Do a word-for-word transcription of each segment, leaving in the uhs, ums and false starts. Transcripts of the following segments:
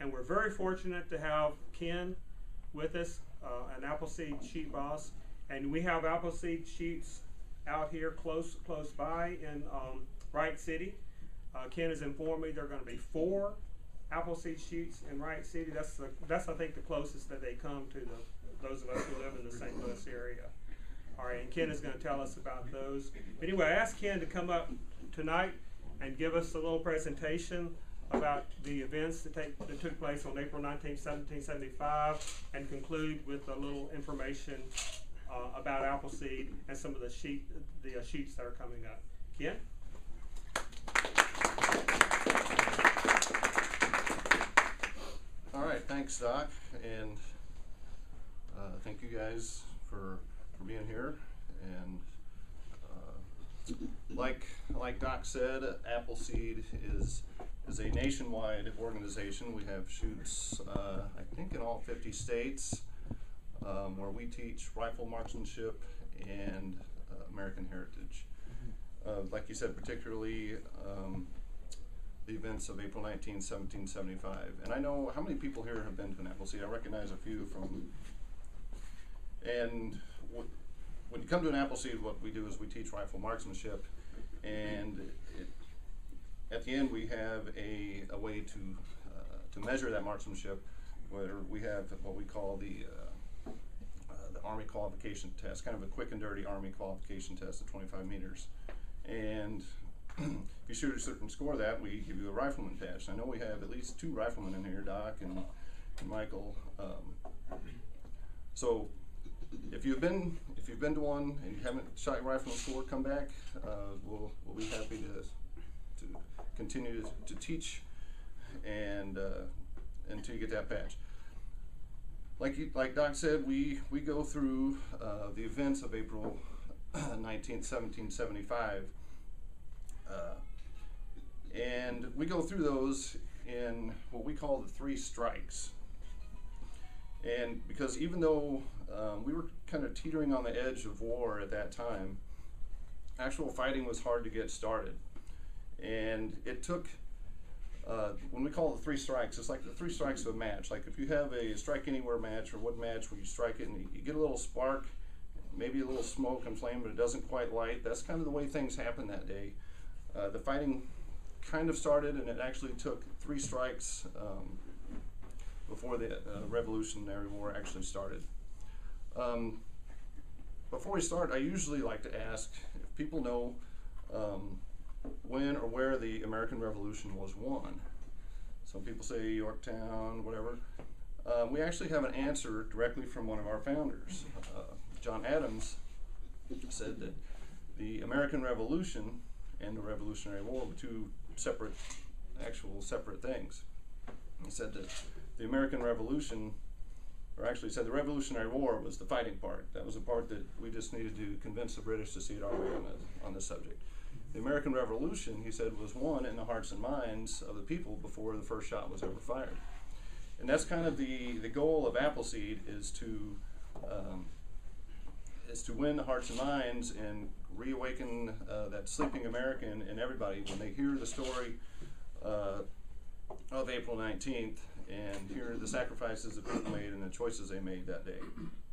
And we're very fortunate to have Ken with us, uh, an Appleseed sheep boss. And we have Appleseed sheeps out here close close by in um, Wright City. Uh, Ken has informed me there are going to be four Appleseed sheeps in Wright City. That's the, that's I think the closest that they come to the, those of us who live in the Saint Louis area. All right, and Ken is going to tell us about those. Anyway, I asked Ken to come up tonight and give us a little presentation about the events that, take, that took place on April nineteenth, seventeen seventy-five, and conclude with a little information uh, about Appleseed and some of the sheep, the uh, sheets that are coming up. Ken? All right, thanks, Doc, and uh, thank you guys for for being here. And uh, like like Doc said, Appleseed is is a nationwide organization. We have shoots, uh, I think, in all fifty states, um, where we teach rifle marksmanship and uh, American heritage. Uh, like you said, particularly um, the events of April nineteenth, seventeen seventy-five. And I know how many people here have been to an Appleseed. I recognize a few from, and w when you come to an Appleseed, what we do is we teach rifle marksmanship, and it, at the end we have a, a way to, uh, to measure that marksmanship, where we have what we call the, uh, uh, the Army qualification test, kind of a quick and dirty Army qualification test at twenty-five meters. And if you shoot a certain score that, we give you a rifleman badge. I know we have at least two riflemen in here, Doc and, and Michael. Um, so if you've been if you've been to one and you haven't shot your rifleman score, come back. Uh, we'll we'll be happy to to continue to, to teach and uh, until you get that badge. Like you, like Doc said, we we go through uh, the events of April nineteenth, seventeen seventy-five. Uh, and we go through those in what we call the three strikes. And because even though um, we were kind of teetering on the edge of war at that time, actual fighting was hard to get started. And it took, uh, when we call the three strikes, it's like the three strikes of a match. Like if you have a strike anywhere match or wood match where you strike it and you, you get a little spark, maybe a little smoke and flame, but it doesn't quite light. That's kind of the way things happened that day. Uh, the fighting kind of started, and it actually took three strikes um, before the uh, Revolutionary War actually started. Um, before we start, I usually like to ask if people know um, when or where the American Revolution was won. Some people say Yorktown, whatever. Uh, we actually have an answer directly from one of our founders. Uh, John Adams said that the American Revolution and the Revolutionary War were two separate, actual separate things. He said that the American Revolution, or actually said the Revolutionary War was the fighting part. That was the part that we just needed to convince the British to see it our way on the, on the subject. The American Revolution, he said, was won in the hearts and minds of the people before the first shot was ever fired. And that's kind of the, the goal of Appleseed, is to um, is to win the hearts and minds and reawaken uh, that sleeping American in everybody when they hear the story uh, of April nineteenth and hear the sacrifices that people made and the choices they made that day.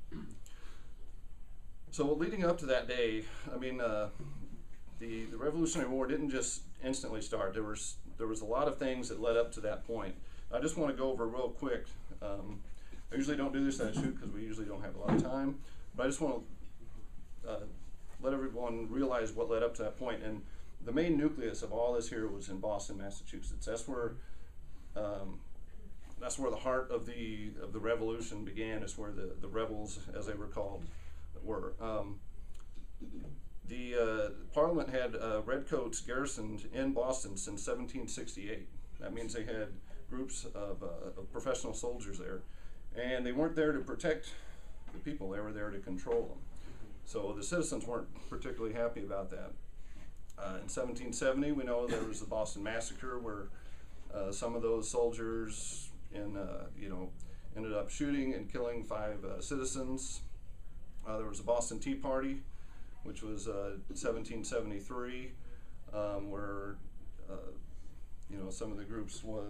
So leading up to that day, I mean, uh, the, the Revolutionary War didn't just instantly start. There was, there was a lot of things that led up to that point. I just want to go over real quick. Um, I usually don't do this in a shoot because we usually don't have a lot of time, but I just want to uh, let everyone realize what led up to that point. And the main nucleus of all this here was in Boston, Massachusetts. That's where um, that's where the heart of the of the revolution began. Is where the the rebels, as they were called, were. Um, the uh, Parliament had uh, redcoats garrisoned in Boston since seventeen sixty-eight. That means they had groups of, uh, of professional soldiers there, and they weren't there to protect the people. They were there to control them. So the citizens weren't particularly happy about that. Uh, in seventeen seventy, we know there was the Boston Massacre, where uh, some of those soldiers, in uh, you know, ended up shooting and killing five uh, citizens. Uh, there was the Boston Tea Party, which was uh, seventeen seventy-three, um, where uh, you know, some of the groups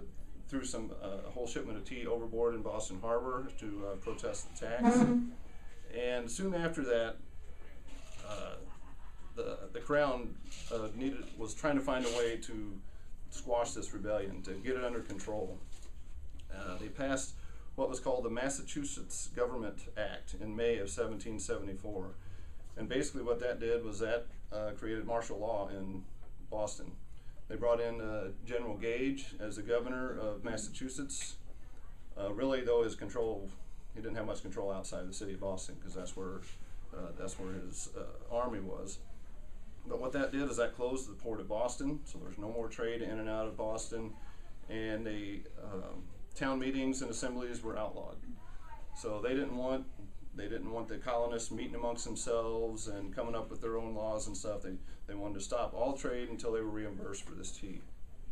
threw some uh, a whole shipment of tea overboard in Boston Harbor to uh, protest the tax. And soon after that, uh, the the Crown uh, needed was trying to find a way to squash this rebellion, to get it under control. Uh, they passed what was called the Massachusetts Government Act in May of seventeen seventy-four. And basically what that did was that uh, created martial law in Boston. They brought in uh, General Gage as the governor of Massachusetts. Uh, really, though, his control, he didn't have much control outside the city of Boston, because that's where uh, that's where his uh, army was. But what that did is that closed the port of Boston, so there's no more trade in and out of Boston, and they um, town meetings and assemblies were outlawed. So they didn't want they didn't want the colonists meeting amongst themselves and coming up with their own laws and stuff. They they wanted to stop all trade until they were reimbursed for this tea.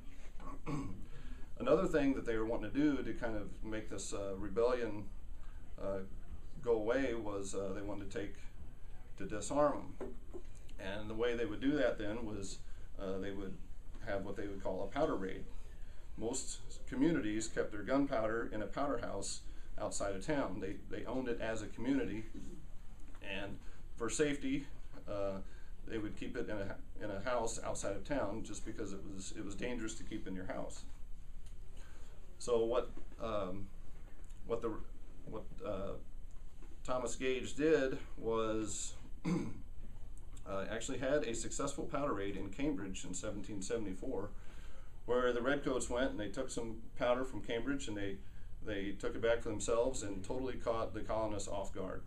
Another thing that they were wanting to do to kind of make this uh, rebellion uh, go away was uh, they wanted to take to disarm them. And the way they would do that then was uh, they would have what they would call a powder raid. Most communities kept their gunpowder in a powder house outside of town. They, they owned it as a community, and for safety, uh, they would keep it in a, in a house outside of town, just because it was, it was dangerous to keep in your house. So what, um, what, the, what uh, Thomas Gage did was uh, actually had a successful powder raid in Cambridge in seventeen seventy-four, where the Redcoats went and they took some powder from Cambridge and they they took it back for themselves and totally caught the colonists off guard.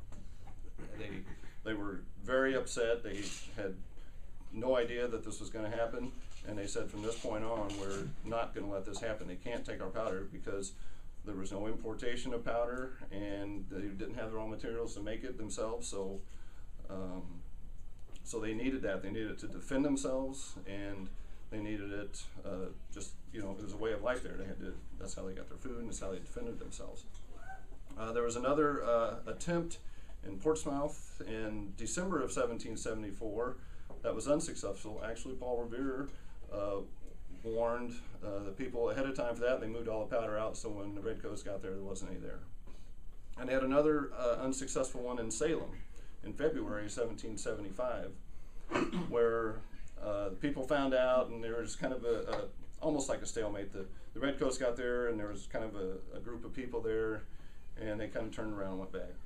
They they were very upset. They had no idea that this was going to happen, and they said, from this point on, we're not going to let this happen. They can't take our powder, because there was no importation of powder, and they didn't have the raw materials to make it themselves. So, um, so they needed that. They needed it to defend themselves, and they needed it. Uh, just you know, it was a way of life there. They had to. That's how they got their food, and that's how they defended themselves. Uh, there was another uh, attempt in Portsmouth in December of seventeen seventy-four that was unsuccessful. Actually, Paul Revere uh, warned uh, the people ahead of time for that, and they moved all the powder out, so when the Redcoats got there, there wasn't any there. And they had another uh, unsuccessful one in Salem in February seventeen seventy-five, where uh, people found out, and there was kind of a, a almost like a stalemate. The, the Redcoats got there, and there was kind of a, a group of people there, and they kind of turned around and went back.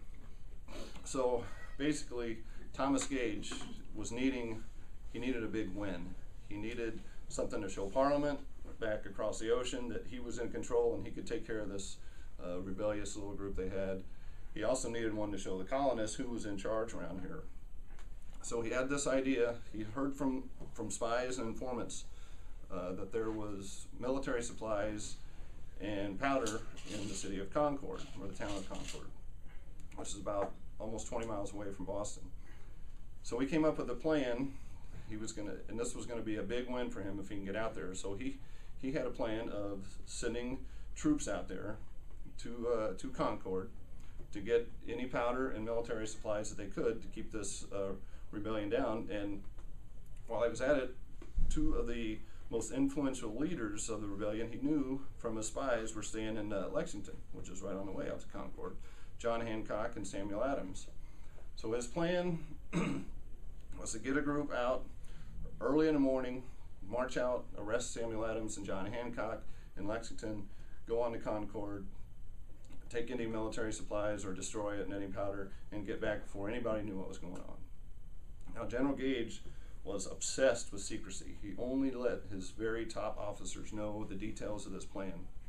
So basically, Thomas Gage was needing, he needed a big win. He needed something to show Parliament back across the ocean that he was in control and he could take care of this uh, rebellious little group they had. He also needed one to show the colonists who was in charge around here. So he had this idea. He heard from, from spies and informants uh, that there was military supplies and powder in the city of Concord, or the town of Concord, which is about almost twenty miles away from Boston. So he came up with a plan. He was gonna, and this was gonna be a big win for him if he can get out there. So he, he had a plan of sending troops out there to uh, to Concord to get any powder and military supplies that they could to keep this uh, rebellion down. And while he was at it, two of the most influential leaders of the rebellion he knew from his spies were staying in uh, Lexington, which is right on the way out to Concord, John Hancock and Samuel Adams. So his plan was to get a group out early in the morning, march out, arrest Samuel Adams and John Hancock in Lexington, go on to Concord, take any military supplies or destroy it and any powder, and get back before anybody knew what was going on. Now, General Gage was obsessed with secrecy. He only let his very top officers know the details of this plan.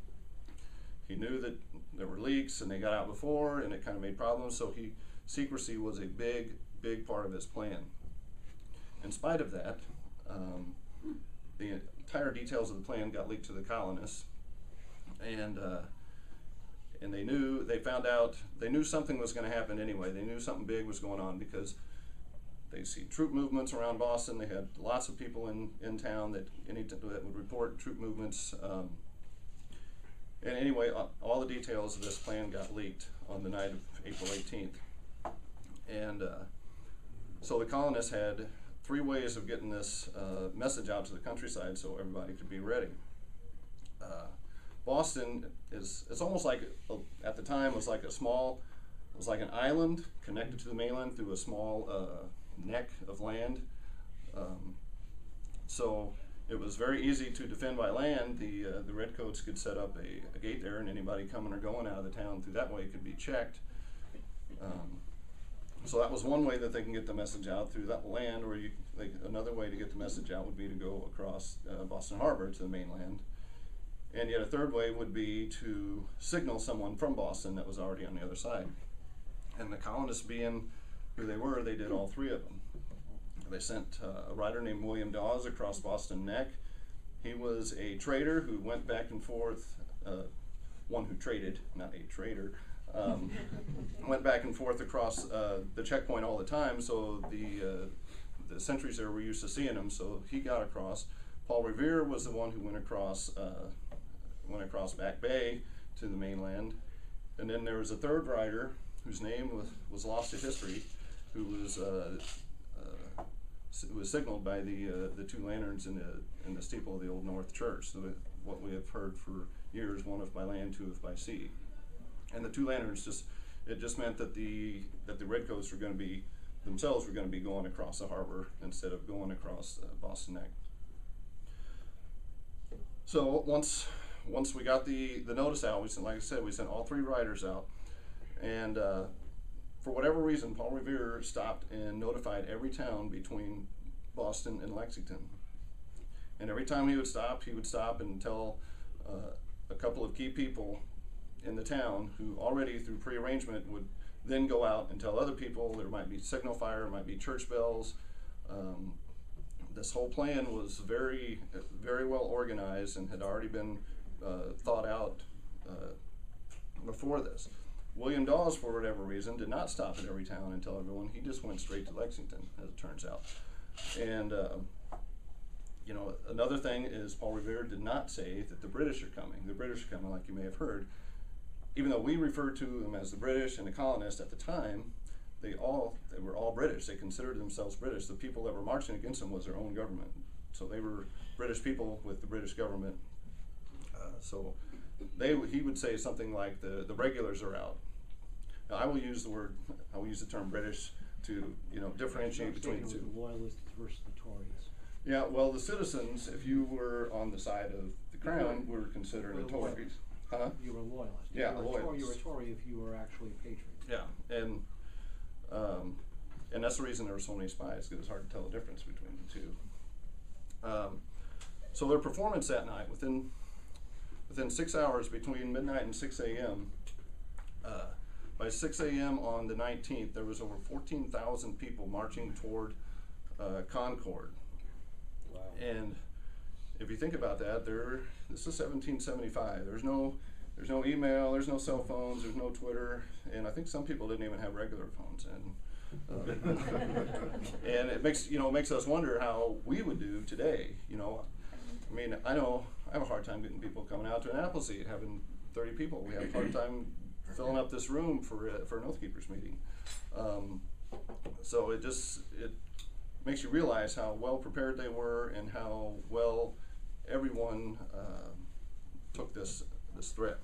He knew that there were leaks and they got out before, and it kind of made problems, so he secrecy was a big, big part of his plan. In spite of that, um, the entire details of the plan got leaked to the colonists, and uh, and they knew, they found out, they knew something was going to happen anyway. They knew something big was going on because they see troop movements around Boston. They had lots of people in, in town that any t that would report troop movements. Um, and anyway, all the details of this plan got leaked on the night of April eighteenth. And uh, so the colonists had three ways of getting this uh, message out to the countryside so everybody could be ready. Uh, Boston is, it's almost like, a, at the time, it was like a small, it was like an island connected to the mainland through a small uh, neck of land. Um, so it was very easy to defend by land. The uh, the redcoats could set up a, a gate there, and anybody coming or going out of the town through that way could be checked. Um, so that was one way that they can get the message out, through that land. Or you, like, another way to get the message out would be to go across uh, Boston Harbor to the mainland. And yet a third way would be to signal someone from Boston that was already on the other side. And the colonists, being who they were, they did all three of them. They sent uh, a writer named William Dawes across Boston Neck. He was a trader who went back and forth, uh, one who traded, not a trader, um, went back and forth across uh, the checkpoint all the time, so the, uh, the sentries there were used to seeing him, so he got across. Paul Revere was the one who went across, uh, went across Back Bay to the mainland. And then there was a third writer whose name was, was lost to history, who was uh, uh, who was signaled by the uh, the two lanterns in the in the steeple of the Old North Church. So that what we have heard for years, one if by land, two if by sea. And the two lanterns just it just meant that the that the redcoats were going to be themselves were going to be going across the harbor instead of going across uh, Boston Neck. So once once we got the the notice out, we sent, like I said, we sent all three writers out, and uh, for whatever reason, Paul Revere stopped and notified every town between Boston and Lexington. And every time he would stop, he would stop and tell uh, a couple of key people in the town who already through prearrangement would then go out and tell other people. There might be signal fire, might be church bells. Um, this whole plan was very, very well organized and had already been uh, thought out uh, before this. William Dawes, for whatever reason, did not stop at every town and tell everyone. He just went straight to Lexington, as it turns out. And uh, you know, another thing is Paul Revere did not say that the British are coming. The British are coming, like you may have heard. Even though we referred to them as the British and the colonists at the time, they all they were all British. They considered themselves British. The people that were marching against them was their own government. So they were British people with the British government. Uh, so they he would say something like the the regulars are out. Now, I will use the word I will use the term British to you know differentiate between the two. The loyalists versus the Tories. Yeah, well, the citizens, if you were on the side of the crown, were considered a Tories. Huh? You were a loyalist. Yeah, you were a loyalist. Tory, you were a Tory if you were actually a patriot. Yeah, and um, and that's the reason there were so many spies, because it's hard to tell the difference between the two. Um, so their performance that night, within within six hours between midnight and six a m, uh, by six a m on the nineteenth, there was over fourteen thousand people marching toward uh, Concord. Wow. And if you think about that, there this is seventeen seventy-five. There's no there's no email, there's no cell phones, there's no Twitter, and I think some people didn't even have regular phones. And uh, and it makes you know it makes us wonder how we would do today. You know, I mean, I know I have a hard time getting people coming out to an Appleseed, having thirty people. We have a hard time filling up this room for uh, for an Oath Keepers meeting. Um, so it just it makes you realize how well prepared they were and how well everyone uh, took this this threat.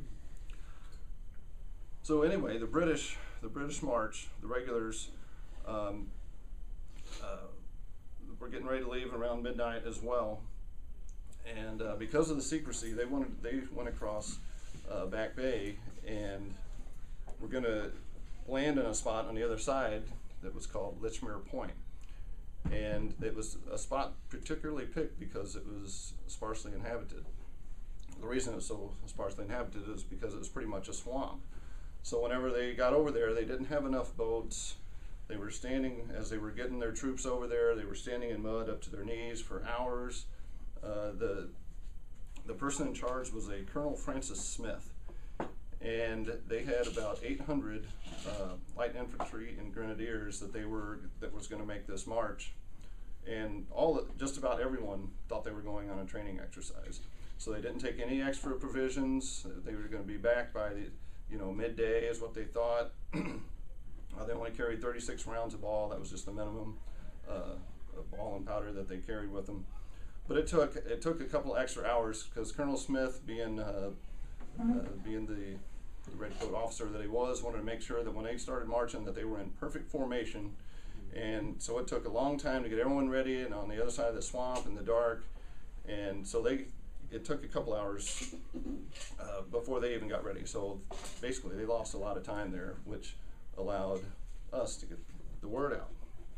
So anyway, the British the British march, the regulars um, uh, were getting ready to leave around midnight as well, and uh, because of the secrecy, they wanted they went across uh, Back Bay and were going to land in a spot on the other side that was called Lichmere Point. And it was a spot particularly picked because it was sparsely inhabited. The reason it was so sparsely inhabited is because it was pretty much a swamp. So whenever they got over there, they didn't have enough boats. They were standing, as they were getting their troops over there, they were standing in mud up to their knees for hours. Uh, the, the person in charge was a Colonel Francis Smith. And they had about eight hundred uh, light infantry and grenadiers that they were that was going to make this march, and all just about everyone thought they were going on a training exercise. So they didn't take any extra provisions. They were going to be back by the you know midday is what they thought. uh, they only carried thirty-six rounds of ball. That was just the minimum uh, of ball and powder that they carried with them. but it took it took a couple extra hours because Colonel Smith, being uh, uh, being the, the red coat officer that he was, wanted to make sure that when they started marching that they were in perfect formation. And so it took a long time to get everyone ready and on the other side of the swamp in the dark. And so they, it took a couple hours uh, before they even got ready. So basically they lost a lot of time there, which allowed us to get the word out.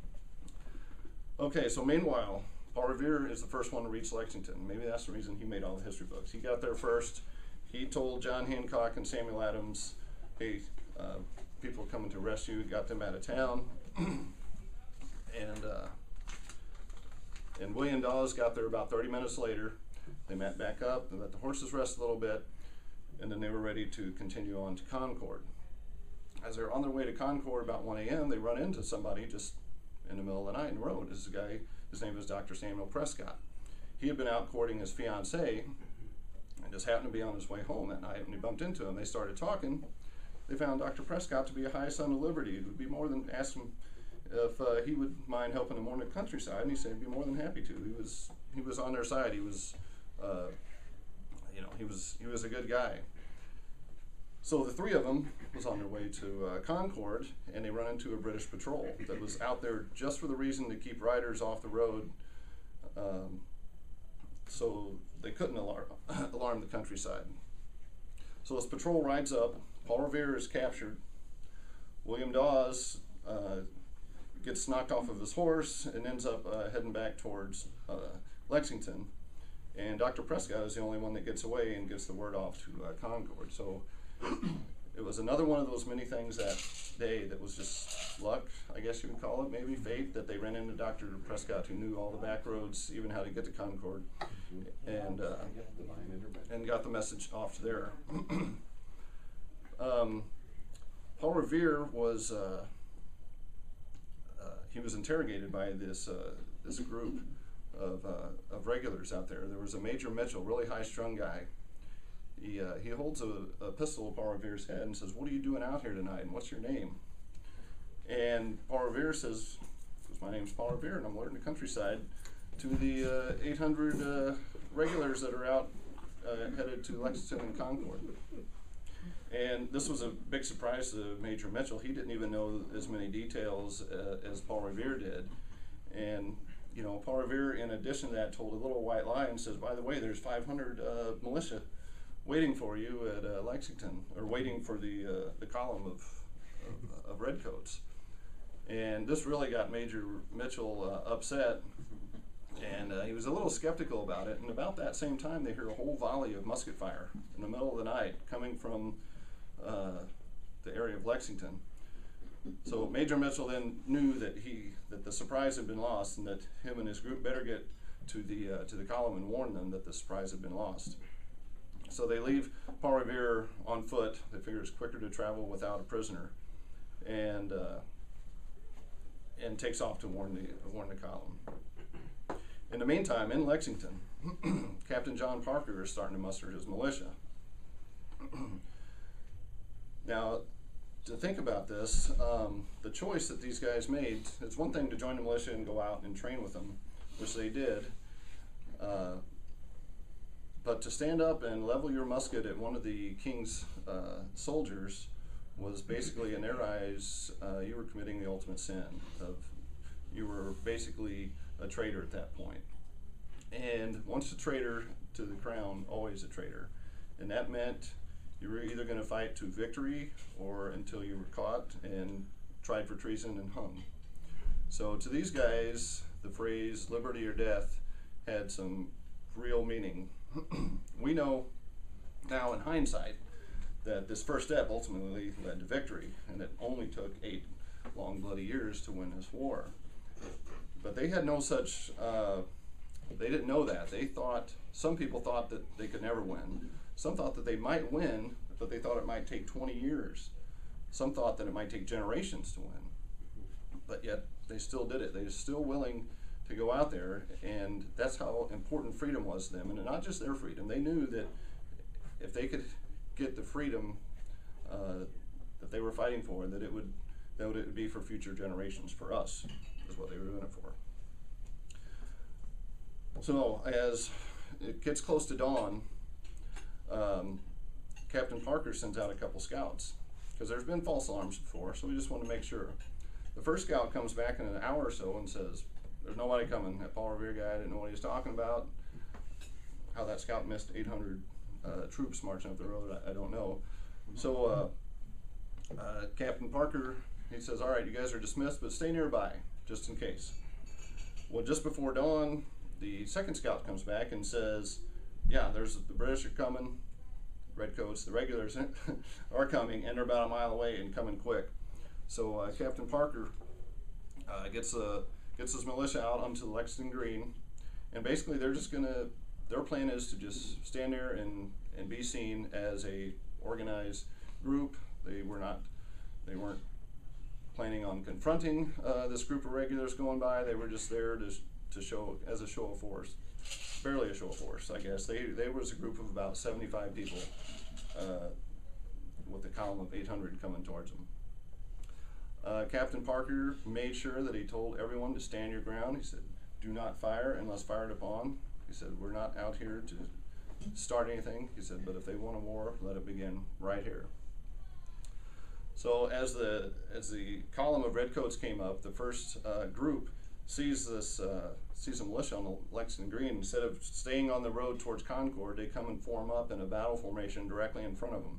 Okay, so meanwhile, Paul Revere is the first one to reach Lexington. Maybe that's the reason he made all the history books. He got there first. He told John Hancock and Samuel Adams, hey, uh, people are coming to arrest you, got them out of town. And uh, and William Dawes got there about thirty minutes later. They met back up and let the horses rest a little bit, and then they were ready to continue on to Concord. As they're on their way to Concord about one A M, they run into somebody just in the middle of the night in the road. This is a guy, his name is Doctor Samuel Prescott. He had been out courting his fiancée and just happened to be on his way home that night, and he bumped into him. They started talking. They found Doctor Prescott to be a high son of liberty. It would be more than, asked him if uh, he would mind helping them on the countryside, and he said he'd be more than happy to. He was he was on their side. He was, uh, you know, he was he was a good guy. So the three of them was on their way to uh, Concord, and they run into a British patrol that was out there just for the reason to keep riders off the road, um, so they couldn't alarm alarm the countryside. So this patrol rides up. Paul Revere is captured. William Dawes uh, gets knocked off of his horse and ends up uh, heading back towards uh, Lexington. And Doctor Prescott is the only one that gets away and gets the word off to uh, Concord. So it was another one of those many things that day that was just luck, I guess you would call it, maybe fate, that they ran into Doctor Prescott, who knew all the back roads, even how to get to Concord, and uh, and got the message off there. um, Paul Revere was uh, uh, he was interrogated by this uh, this group of uh, of regulars out there. There was a Major Mitchell, really high-strung guy. He uh, he holds a, a pistol at Paul Revere's head and says, "What are you doing out here tonight? And what's your name?" And Paul Revere says, "My name's Paul Revere, and I'm alerting the countryside to the uh, eight hundred uh, regulars that are out uh, headed to Lexington and Concord." And this was a big surprise to Major Mitchell. He didn't even know as many details uh, as Paul Revere did. And, you know, Paul Revere, in addition to that, told a little white lie and says, "By the way, there's five hundred uh, militia waiting for you at uh, Lexington, or waiting for the uh, the column of, of, of redcoats." And this really got Major Mitchell uh, upset, and uh, he was a little skeptical about it. And about that same time, they hear a whole volley of musket fire in the middle of the night coming from uh, the area of Lexington. So Major Mitchell then knew that he that the surprise had been lost, and that him and his group better get to the uh, to the column and warn them that the surprise had been lost. So they leave Paul Revere on foot. They figure it's quicker to travel without a prisoner, and uh, and takes off to warn the warn the column. In the meantime, in Lexington, Captain John Parker is starting to muster his militia. Now, to think about this, um, the choice that these guys made, it's one thing to join the militia and go out and train with them, which they did, uh, but to stand up and level your musket at one of the king's uh, soldiers was basically, in their eyes, uh, you were committing the ultimate sin. Of you were basically a traitor at that point. And once a traitor to the crown, always a traitor. And that meant you were either going to fight to victory or until you were caught and tried for treason and hung. So to these guys, the phrase liberty or death had some real meaning. We know now in hindsight that this first step ultimately led to victory, and it only took eight long bloody years to win this war. But they had no such, uh, they didn't know that. They thought, some people thought that they could never win. Some thought that they might win, but they thought it might take twenty years. Some thought that it might take generations to win. But yet, they still did it. They were still willing to go out there, and that's how important freedom was to them. And not just their freedom. They knew that if they could get the freedom uh, that they were fighting for, that it would, that would it would be for future generations, for us, is what they were doing it for. So as it gets close to dawn, um, Captain Parker sends out a couple scouts, because there's been false alarms before, so we just want to make sure. The first scout comes back in an hour or so and says, there's nobody coming. That Paul Revere guy didn't know what he was talking about. How that scout missed eight hundred uh, troops marching up the road, I, I don't know. So uh, uh, Captain Parker, he says, all right, you guys are dismissed, but stay nearby, just in case. Well, just before dawn, the second scout comes back and says, yeah, there's the British are coming, redcoats, the regulars are coming, and they're about a mile away and coming quick. So uh, Captain Parker uh, gets uh, gets his militia out onto Lexington Green, and basically they're just gonna, their plan is to just stand there and, and be seen as a organized group. They were not, they weren't planning on confronting uh, this group of regulars going by. They were just there to to show as a show of force, barely a show of force, I guess. They they was a group of about seventy-five people uh, with a column of eight hundred coming towards them. Uh, Captain Parker made sure that he told everyone to stand your ground. He said, do not fire unless fired upon. He said, we're not out here to start anything. He said, but if they want a war, let it begin right here. So as the as the column of redcoats came up, the first uh, group sees this uh, sees a militia on the Lexington Green. Instead of staying on the road towards Concord, they come and form up in a battle formation directly in front of them.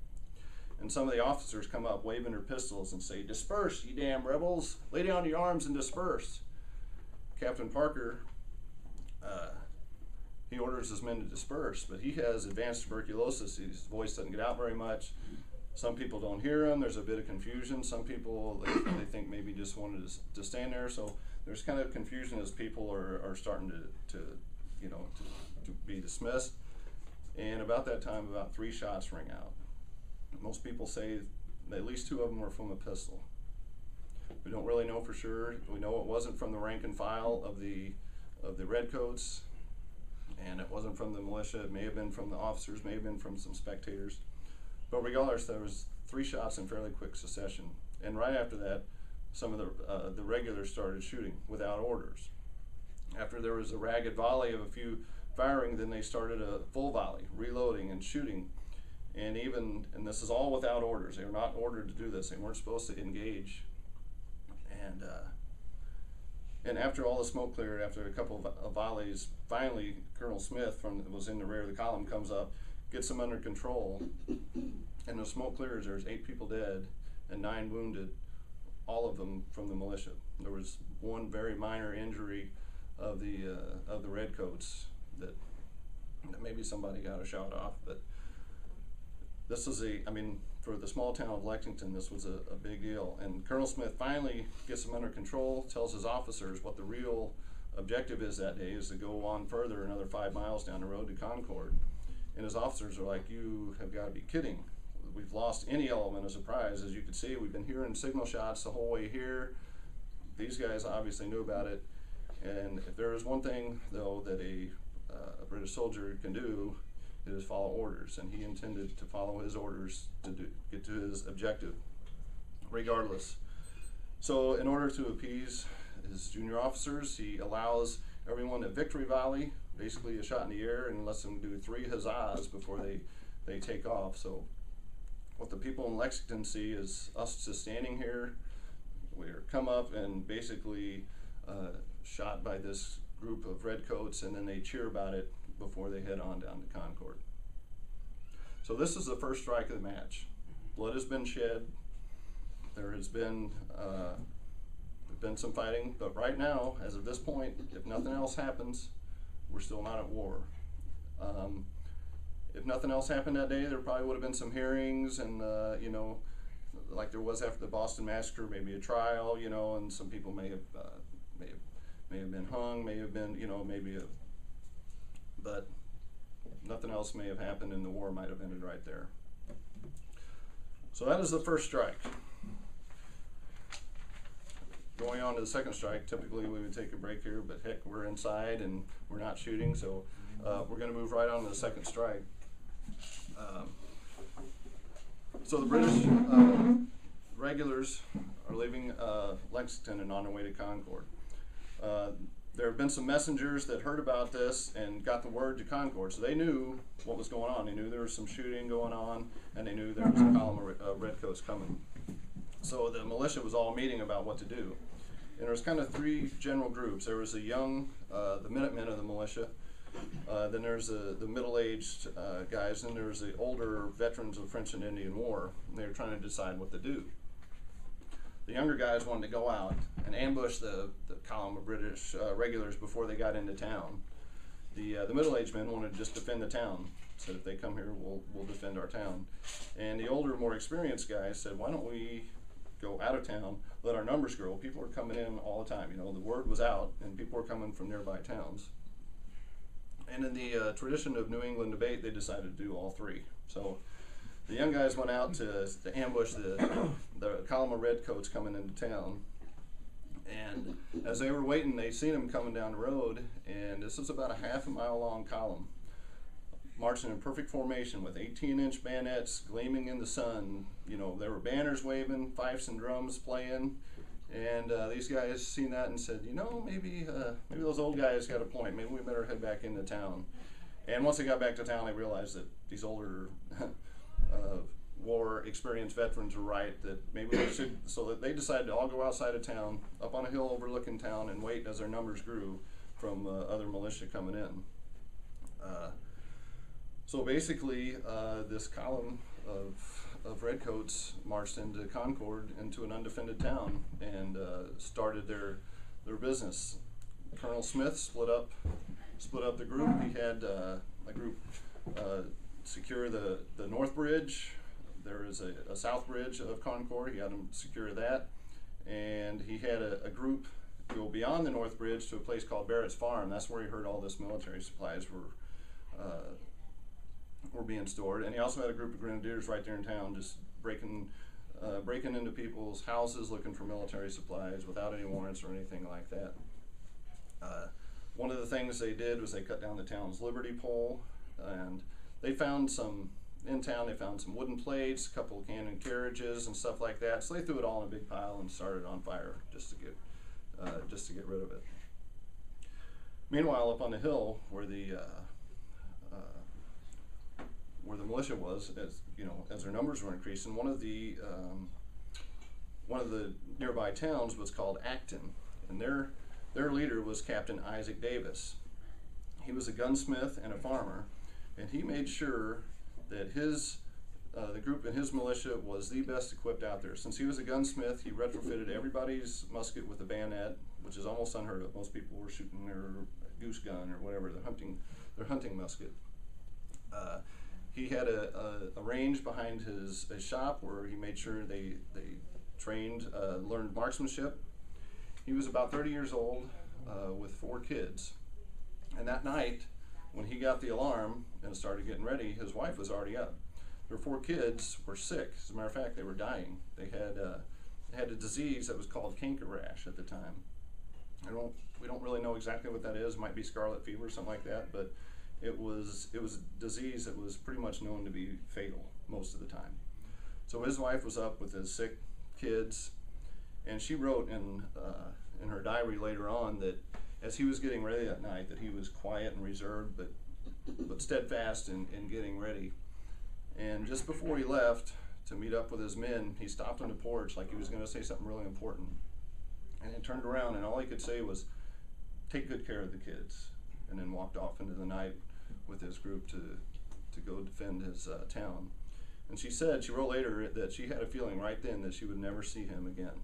And some of the officers come up waving their pistols and say, disperse, you damn rebels, lay down your arms and disperse. Captain Parker, uh, he orders his men to disperse, but he has advanced tuberculosis. His voice doesn't get out very much. Some people don't hear him. There's a bit of confusion. Some people, they, they think maybe just wanted to, to stand there. So there's kind of confusion as people are, are starting to, to you know, to, to be dismissed. And about that time, about three shots ring out. Most people say that at least two of them were from a pistol. We don't really know for sure. We know it wasn't from the rank and file of the of the redcoats, and it wasn't from the militia. It may have been from the officers, may have been from some spectators. But regardless, there was three shots in fairly quick succession. And right after that, some of the uh, the regulars started shooting without orders. After there was a ragged volley of a few firing, then they started a full volley, reloading and shooting. And even, and this is all without orders. They were not ordered to do this. They weren't supposed to engage. And uh, and after all the smoke cleared, after a couple of, of volleys, finally Colonel Smith, from was in the rear of the column, comes up, gets them under control, and the smoke clears. There's eight people dead and nine wounded, all of them from the militia. There was one very minor injury of the uh, of the redcoats that, that maybe somebody got a shot off, but. This is a, I mean, for the small town of Lexington, this was a, a big deal. And Colonel Smith finally gets them under control, tells his officers what the real objective is that day, is to go on further another five miles down the road to Concord. And his officers are like, you have got to be kidding. We've lost any element of surprise. As you can see, we've been hearing signal shots the whole way here. These guys obviously knew about it. And if there is one thing, though, that a, uh, a British soldier can do, it is follow orders, and he intended to follow his orders to do, get to his objective, regardless. So in order to appease his junior officers, he allows everyone a victory volley, basically a shot in the air, and lets them do three huzzahs before they, they take off. So what the people in Lexington see is us just standing here. We're come up and basically uh, shot by this group of redcoats, and then they cheer about it before they head on down to Concord. So this is the first strike of the match. Blood has been shed. There has been uh, been some fighting, but right now, as of this point, if nothing else happens, we're still not at war. Um, if nothing else happened that day, there probably would have been some hearings, and uh, you know, like there was after the Boston Massacre, maybe a trial, you know, and some people may have uh, may have may have been hung, may have been, you know, maybe a but nothing else may have happened, and the war might have ended right there. So that is the first strike. Going on to the second strike, typically we would take a break here, but heck, we're inside and we're not shooting, so uh, we're going to move right on to the second strike. Um, so the British uh, regulars are leaving uh, Lexington and on their way to Concord. Uh, there have been some messengers that heard about this and got the word to Concord, so they knew what was going on. They knew there was some shooting going on, and they knew there was a column of re- uh, redcoats coming. So the militia was all meeting about what to do. And there was kind of three general groups. There was the young, uh, the Minutemen of the militia. Uh, then there's the, the middle-aged uh, guys, and there's the older veterans of the French and Indian War. And they were trying to decide what to do. The younger guys wanted to go out and ambush the, the column of British uh, regulars before they got into town. The, uh, the middle-aged men wanted to just defend the town. Said, if they come here, we'll, we'll defend our town. And the older, more experienced guys said, why don't we go out of town, let our numbers grow. People are coming in all the time. You know, the word was out, and people were coming from nearby towns. And in the uh, tradition of New England debate, they decided to do all three. So the young guys went out to, to ambush the, the column of redcoats coming into town. And as they were waiting, they seen them coming down the road, and this was about a half a mile long column, marching in perfect formation with eighteen inch bayonets gleaming in the sun. You know, there were banners waving, fifes and drums playing, and uh, these guys seen that and said, you know, maybe uh, maybe those old guys got a point. Maybe we better head back into town. And once they got back to town, they realized that these older uh, war experienced veterans were right, that maybe they should, so that they decided to all go outside of town, up on a hill overlooking town, and wait as their numbers grew from uh, other militia coming in. Uh, So basically, uh, this column of, of redcoats marched into Concord, into an undefended town, and uh, started their their business. Colonel Smith split up split up the group. He had uh, a group uh, secure the, the north bridge. There is a, a south bridge of Concord. He had them secure that, and he had a, a group go beyond the north bridge to a place called Barrett's Farm. That's where he heard all this military supplies were. Uh, were being stored, and he also had a group of grenadiers right there in town, just breaking uh, breaking into people's houses looking for military supplies without any warrants or anything like that. Uh, one of the things they did was they cut down the town's liberty pole, and they found some in town. They found some wooden plates, a couple of cannon carriages, and stuff like that. So they threw it all in a big pile and started on fire just to get uh, just to get rid of it. Meanwhile, up on the hill where the uh, where the militia was, as you know, as their numbers were increasing, one of the um, one of the nearby towns was called Acton, and their their leader was Captain Isaac Davis. He was a gunsmith and a farmer, and he made sure that his uh, the group in his militia was the best equipped out there. Since he was a gunsmith, he retrofitted everybody's musket with a bayonet, which is almost unheard of. Most people were shooting their goose gun or whatever, their hunting their hunting musket. Uh, He had a, a, a range behind his, his shop where he made sure they, they trained, uh, learned marksmanship. He was about thirty years old uh, with four kids. And that night, when he got the alarm and started getting ready, his wife was already up. Their four kids were sick. As a matter of fact, they were dying. They had, uh, they had a disease that was called canker rash at the time. I don't, we don't really know exactly what that is. It might be scarlet fever or something like that, but It was it was a disease that was pretty much known to be fatal most of the time. So his wife was up with his sick kids, and she wrote in uh, in her diary later on that as he was getting ready that night, that he was quiet and reserved, but but steadfast in, in getting ready. And just before he left to meet up with his men, he stopped on the porch like he was going to say something really important. And he turned around, and all he could say was, "Take good care of the kids," and then walked off into the night with his group to to go defend his uh, town. And she said, she wrote later that she had a feeling right then that she would never see him again.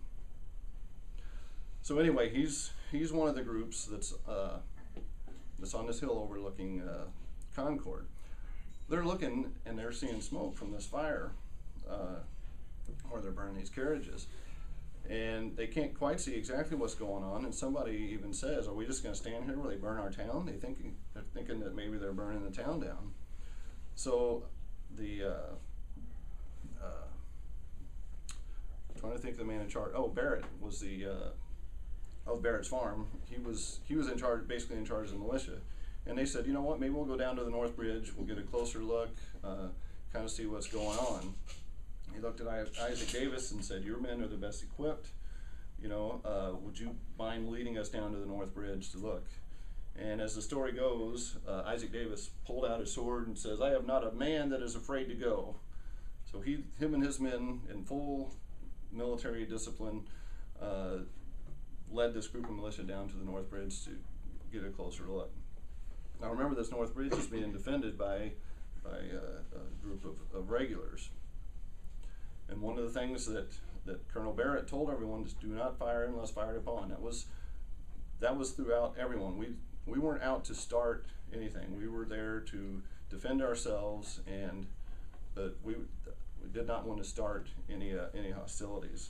So anyway, he's he's one of the groups that's uh, that's on this hill overlooking uh, Concord. They're looking and they're seeing smoke from this fire uh, where they're burning these carriages. And they can't quite see exactly what's going on, and somebody even says, "Are we just going to stand here while they burn our town?" They thinking they're thinking that maybe they're burning the town down. So the uh, uh, I'm trying to think of the man in charge. Oh, Barrett was the uh, of Barrett's Farm. He was he was in charge, basically in charge of the militia. And they said, "You know what? Maybe we'll go down to the North Bridge. We'll get a closer look, uh, kind of see what's going on." He looked at Isaac Davis and said, "Your men are the best equipped. you know, uh, would you mind leading us down to the North Bridge to look? And as the story goes, uh, Isaac Davis pulled out his sword and says, "I have not a man that is afraid to go." So he, him and his men, in full military discipline, uh, led this group of militia down to the North Bridge to get a closer look. Now remember, this North Bridge is being defended by, by uh, a group of, of regulars. And one of the things that, that Colonel Barrett told everyone is, do not fire unless fired upon. That was, that was throughout everyone. We, we weren't out to start anything. We were there to defend ourselves, and but we, we did not want to start any, uh, any hostilities.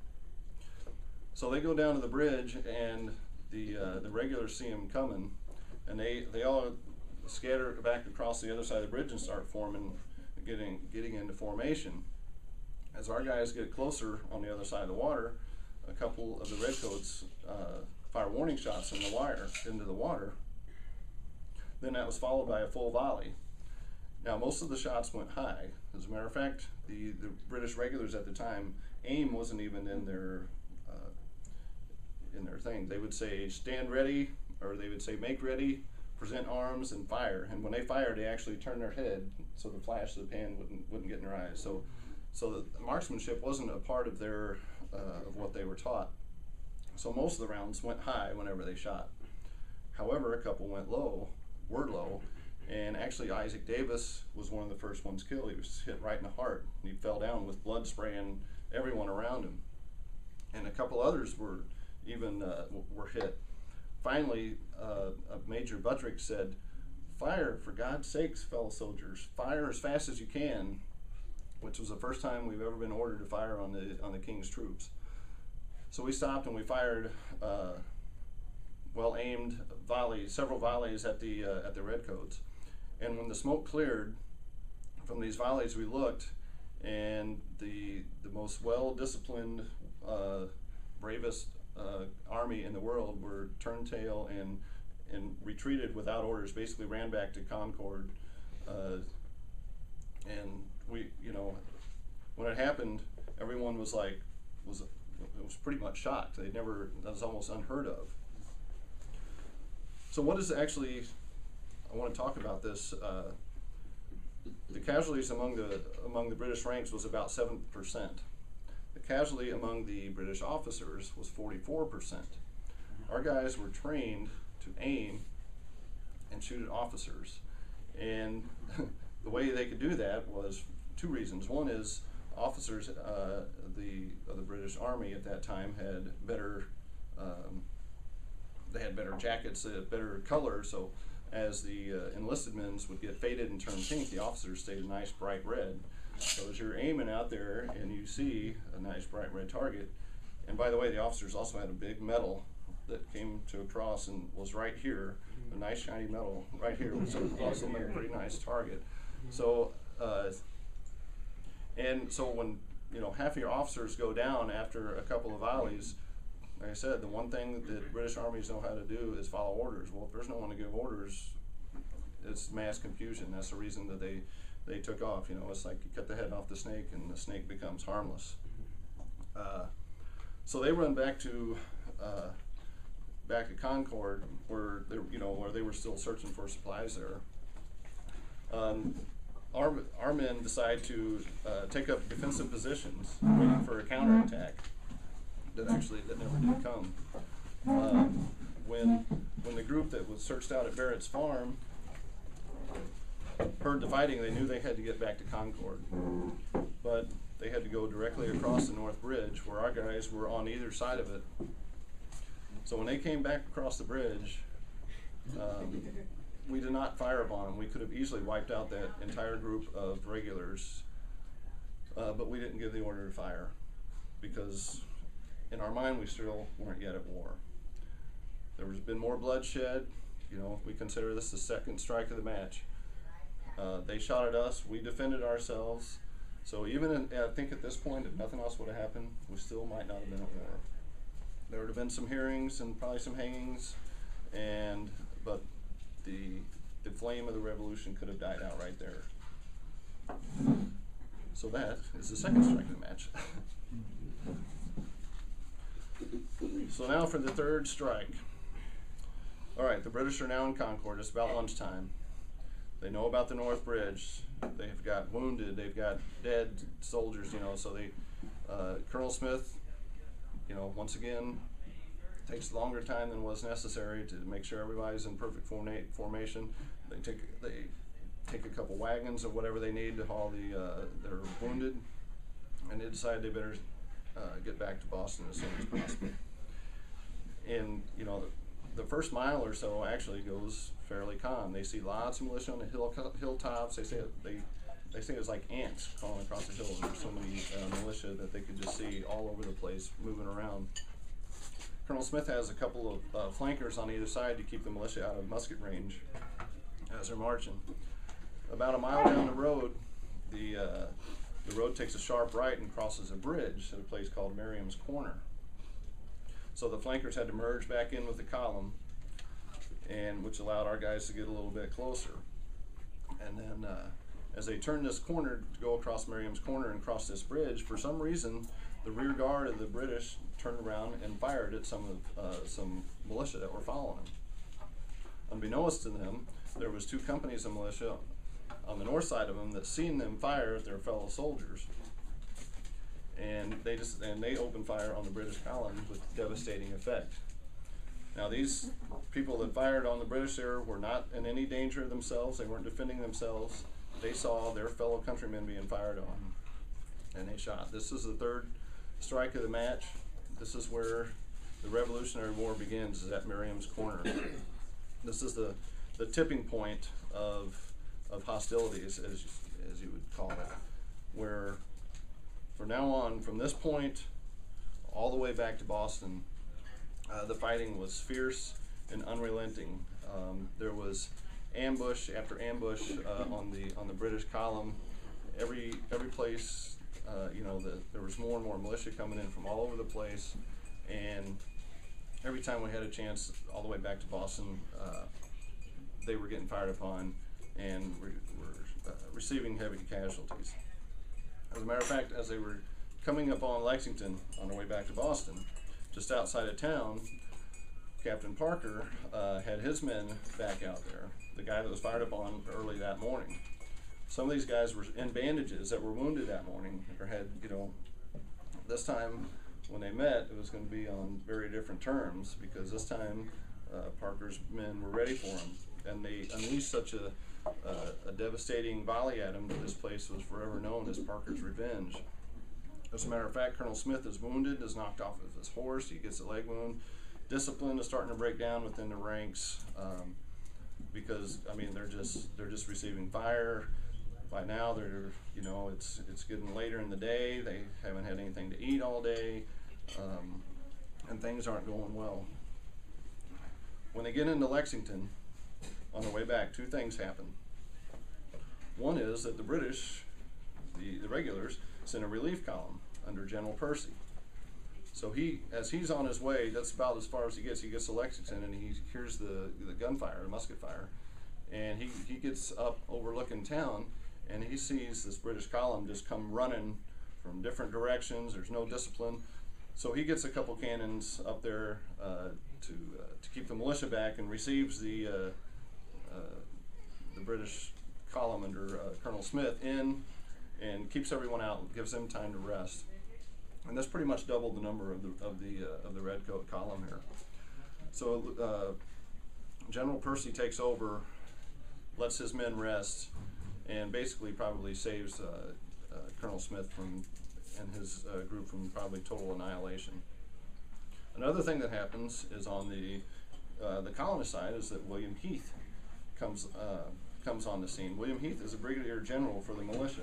So they go down to the bridge, and the, uh, the regulars see them coming, and they, they all scatter back across the other side of the bridge and start forming, getting, getting into formation. As our guys get closer on the other side of the water, a couple of the redcoats uh, fire warning shots in the wire, into the water. Then that was followed by a full volley. Now most of the shots went high. As a matter of fact, the, the British regulars at the time, aim wasn't even in their uh, in their thing. They would say stand ready, or they would say make ready, present arms, and fire. And when they fired, they actually turned their head so the flash of the pan wouldn't wouldn't get in their eyes. So so the marksmanship wasn't a part of their uh, of what they were taught. So most of the rounds went high whenever they shot. However, a couple went low, were low, and actually Isaac Davis was one of the first ones killed. He was hit right in the heart. He fell down with blood spraying everyone around him. And a couple others were even uh, were hit. Finally, uh, Major Buttrick said, "Fire, for God's sakes, fellow soldiers. Fire as fast as you can," which was the first time we've ever been ordered to fire on the on the King's troops. So we stopped and we fired uh, well-aimed volleys, several volleys at the uh, at the redcoats. And when the smoke cleared from these volleys, we looked, and the the most well-disciplined, uh, bravest uh, army in the world were turned tail and and retreated without orders. Basically, ran back to Concord, uh, and we, you know, when it happened, everyone was like, was it was pretty much shocked. They never, that was almost unheard of. So what is actually, I want to talk about this. Uh, the casualties among the among the British ranks was about seven percent. The casualty among the British officers was forty-four percent. Our guys were trained to aim and shoot at officers, and the way they could do that was two reasons. One is officers, uh, the of the British Army at that time had better, um, they had better jackets, uh, better color. So as the uh, enlisted men would get faded and turn pink, the officers stayed a nice bright red. So as you're aiming out there and you see a nice bright red target, and by the way, the officers also had a big medal that came to a cross and was right here, a nice shiny medal right here, which also made a pretty nice target. So, uh, and so when, you know, half of your officers go down after a couple of volleys, like I said, the one thing that British armies know how to do is follow orders. Well, if there's no one to give orders, it's mass confusion. That's the reason that they, they took off. You know, it's like you cut the head off the snake and the snake becomes harmless. Uh, so they run back to, uh, back to Concord, where they, you know, where they were still searching for supplies there. Um, our, our men decide to uh, take up defensive positions, waiting for a counterattack that actually that never did come. Um, when when the group that was searched out at Barrett's farm heard the fighting, they knew they had to get back to Concord, but they had to go directly across the North Bridge, where our guys were on either side of it. So when they came back across the bridge, um, we did not fire upon them. We could have easily wiped out that entire group of regulars, uh, but we didn't give the order to fire because in our mind we still weren't yet at war. There has been more bloodshed. You know, we consider this the second strike of the match. Uh, they shot at us, we defended ourselves. So even in, I think at this point, if nothing else would have happened, we still might not have been at war. There would have been some hearings and probably some hangings, and but the the flame of the revolution could have died out right there. So that is the second strike of the match. So now for the third strike. All right, the British are now in Concord. It's about lunchtime. They know about the North Bridge. They've got wounded. They've got dead soldiers, you know, so they, uh, Colonel Smith, you know, once again, takes longer time than was necessary to make sure everybody's in perfect forma- formation. They take, they take a couple wagons or whatever they need to haul the, uh, their wounded, and they decide they better uh, get back to Boston as soon as possible. And, you know, the, the first mile or so actually goes fairly calm. They see lots of militia on the hill hilltops. They say they they say it's like ants crawling across the hills. There's so many uh, militia that they could just see all over the place moving around. Colonel Smith has a couple of uh, flankers on either side to keep the militia out of musket range as they're marching. About a mile down the road, the uh, the road takes a sharp right and crosses a bridge at a place called Merriam's Corner. So the flankers had to merge back in with the column, and which allowed our guys to get a little bit closer. And then uh, as they turned this corner to go across Merriam's Corner and cross this bridge, for some reason the rear guard of the British turned around and fired at some of uh, some militia that were following them. Unbeknownst to them, there was two companies of militia on the north side of them that seen them fire at their fellow soldiers, and they just and they opened fire on the British column with devastating effect. Now these people that fired on the British there were not in any danger themselves. They weren't defending themselves. They saw their fellow countrymen being fired on, and they shot. This is the third strike of the match. This is where the Revolutionary War begins, is at Merriam's Corner. This is the, the tipping point of, of hostilities, as, as you would call it, where from now on, from this point all the way back to Boston, uh, the fighting was fierce and unrelenting. Um, there was ambush after ambush uh, on the on the British column. Every every place, uh, you know, the, there was more and more militia coming in from all over the place, and every time we had a chance, all the way back to Boston, uh, they were getting fired upon and re were uh, receiving heavy casualties. As a matter of fact, as they were coming up on Lexington on their way back to Boston, just outside of town, Captain Parker uh, had his men back out there, the guy that was fired upon early that morning. Some of these guys were in bandages that were wounded that morning, or had, you know, this time when they met, it was going to be on very different terms, because this time uh, Parker's men were ready for him, and they unleashed such a, uh, a devastating volley at him that this place was forever known as Parker's Revenge. As a matter of fact, Colonel Smith is wounded, is knocked off of his horse, he gets a leg wound. Discipline is starting to break down within the ranks, um, because I mean they're just they're just receiving fire. By now they're you know it's it's getting later in the day. They haven't had anything to eat all day, um, and things aren't going well. When they get into Lexington, on their way back, two things happen. One is that the British, the the regulars, sent a relief column under General Percy. So he, as he's on his way, that's about as far as he gets. He gets to Lexington and he hears the, the gunfire, the musket fire, and he, he gets up overlooking town, and he sees this British column just come running from different directions. There's no discipline. So he gets a couple cannons up there uh, to, uh, to keep the militia back, and receives the, uh, uh, the British column under uh, Colonel Smith in, and keeps everyone out, gives them time to rest. And that's pretty much doubled the number of the of the uh, of the redcoat column here. So uh, General Percy takes over, lets his men rest, and basically probably saves uh, uh, Colonel Smith from and his uh, group from probably total annihilation. Another thing that happens is on the uh, the colonist side is that William Heath comes uh, comes on the scene. William Heath is a brigadier general for the militia.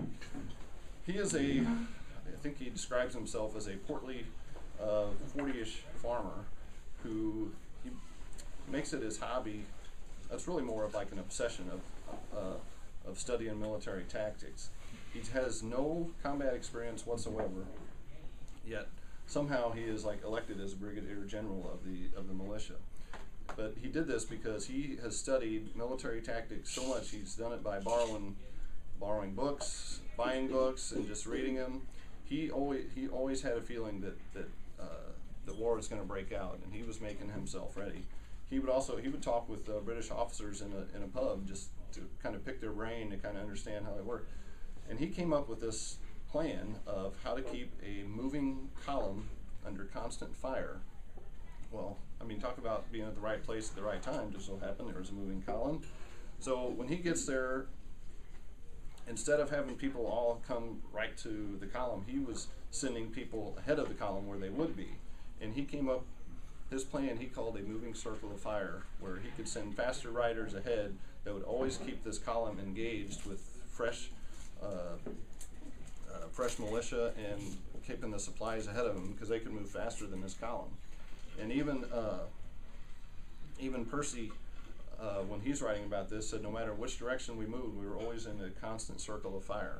He is a I think he describes himself as a portly, uh, forty-ish farmer who he makes it his hobby. That's really more of like an obsession of uh, of studying military tactics. He has no combat experience whatsoever, yet somehow he is like elected as brigadier general of the of the militia. But he did this because he has studied military tactics so much. He's done it by borrowing borrowing books, buying books, and just reading them. He always he always had a feeling that that uh, that war was going to break out, and he was making himself ready. He would also he would talk with uh, British officers in a in a pub just to kind of pick their brain to kind of understand how they work. And he came up with this plan of how to keep a moving column under constant fire. Well, I mean, talk about being at the right place at the right time. Just so happened there was a moving column. So when he gets there, instead of having people all come right to the column, he was sending people ahead of the column where they would be. And he came up, his plan he called a moving circle of fire, where he could send faster riders ahead that would always keep this column engaged with fresh uh, uh, fresh militia and keeping the supplies ahead of them, because they could move faster than this column. And even uh, even Percy, uh, when he's writing about this, said no matter which direction we moved, we were always in a constant circle of fire.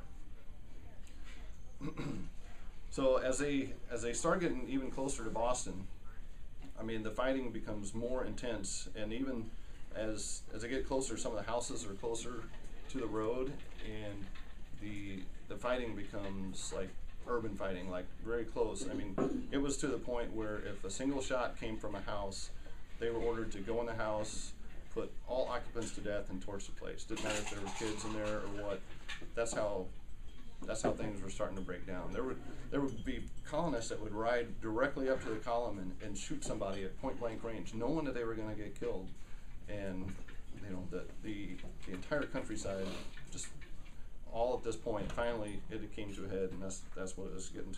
So as they as they start getting even closer to Boston, I mean, the fighting becomes more intense, and even as as they get closer, some of the houses are closer to the road, and the the fighting becomes like urban fighting, like very close. I mean, it was to the point where if a single shot came from a house, they were ordered to go in the house, put all occupants to death, and torch the place. Didn't matter if there were kids in there or what. That's how that's how things were starting to break down. There would there would be colonists that would ride directly up to the column and, and shoot somebody at point blank range, knowing that they were going to get killed. And you know, the, the the entire countryside just all at this point, finally it came to a head, and that's that's what it was getting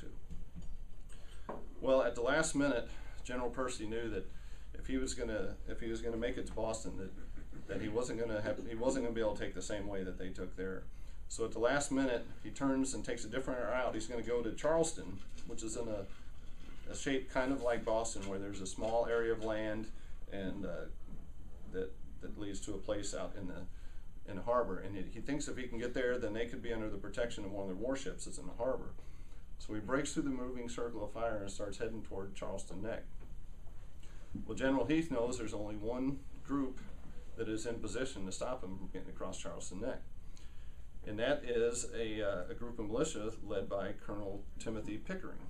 to. Well, at the last minute, General Percy knew that if he was gonna if he was gonna make it to Boston, that that he wasn't gonna have he wasn't gonna be able to take the same way that they took there. So at the last minute, he turns and takes a different route. He's going to go to Charleston, which is in a, a shape kind of like Boston, where there's a small area of land and uh, that that leads to a place out in the in the harbor. And he, he thinks if he can get there, then they could be under the protection of one of their warships that's in the harbor. So he breaks through the moving circle of fire and starts heading toward Charleston Neck. Well, General Heath knows there's only one group that is in position to stop him from getting across Charleston Neck. And that is a, uh, a group of militia led by Colonel Timothy Pickering.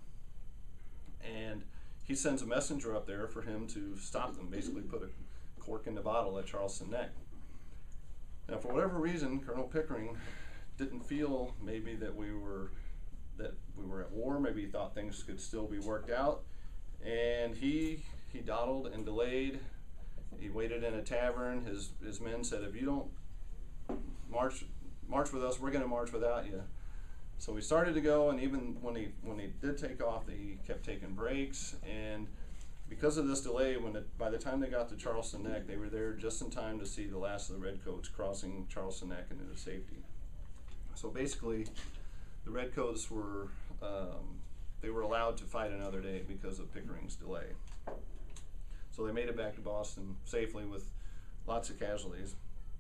And he sends a messenger up there for him to stop them, basically put a cork in the bottle at Charleston Neck. Now, for whatever reason, Colonel Pickering didn't feel maybe that we were that we were at war. Maybe he thought things could still be worked out, and he he dawdled and delayed. He waited in a tavern. His his men said, "If you don't march." march with us, we're going to march without you." So we started to go, and even when he when he did take off, he kept taking breaks. And because of this delay, when it, by the time they got to Charleston Neck, they were there just in time to see the last of the Redcoats crossing Charleston Neck and into safety. So basically, the Redcoats were um, they were allowed to fight another day because of Pickering's delay. So they made it back to Boston safely with lots of casualties.